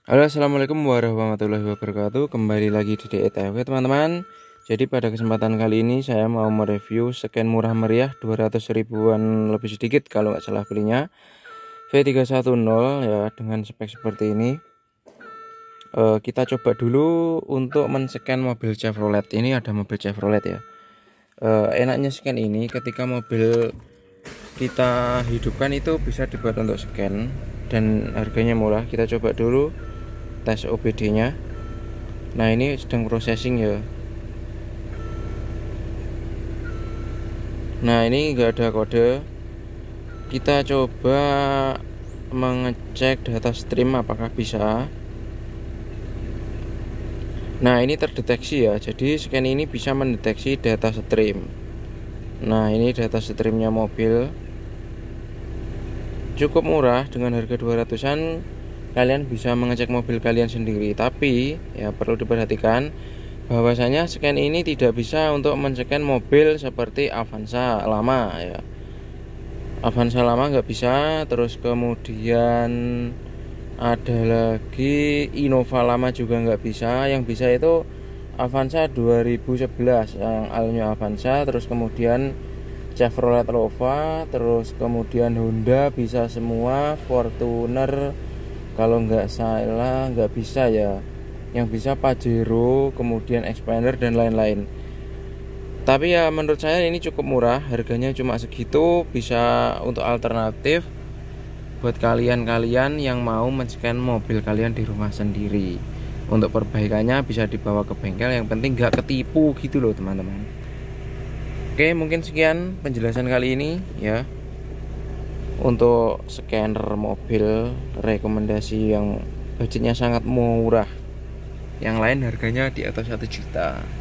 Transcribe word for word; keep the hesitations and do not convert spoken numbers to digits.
Halo, assalamualaikum warahmatullahi wabarakatuh. Kembali lagi di D E T W teman-teman. Jadi pada kesempatan kali ini saya mau mereview scan murah meriah dua ratus ribuan lebih sedikit kalau nggak salah belinya, V tiga nol ya, dengan spek seperti ini. e, Kita coba dulu untuk men-scan mobil Chevrolet. Ini ada mobil Chevrolet ya. e, Enaknya scan ini ketika mobil kita hidupkan itu bisa dibuat untuk scan dan harganya murah. Kita coba dulu tes O B D nya. Nah, ini sedang processing ya. Nah, ini enggak ada kode. Kita coba mengecek data stream apakah bisa. Nah, ini terdeteksi ya. Jadi scan ini bisa mendeteksi data stream. Nah, ini data streamnya mobil. Cukup murah, dengan harga dua ratusan kalian bisa mengecek mobil kalian sendiri. Tapi ya perlu diperhatikan bahwasanya scan ini tidak bisa untuk men-scan mobil seperti Avanza lama ya. Avanza lama nggak bisa. Terus kemudian ada lagi Innova lama juga nggak bisa. Yang bisa itu Avanza dua ribu sebelas yang Alnya Avanza. Terus kemudian Chevrolet Nova, terus kemudian Honda bisa semua. Fortuner kalau nggak salah nggak bisa ya. Yang bisa Pajero, kemudian Expander dan lain-lain. Tapi ya menurut saya ini cukup murah, harganya cuma segitu. Bisa untuk alternatif buat kalian-kalian yang mau men-scan mobil kalian di rumah sendiri. Untuk perbaikannya bisa dibawa ke bengkel, yang penting nggak ketipu gitu loh teman-teman. Oke, mungkin sekian penjelasan kali ini ya. Untuk scanner mobil rekomendasi yang budgetnya sangat murah. Yang lain harganya di atas satu juta.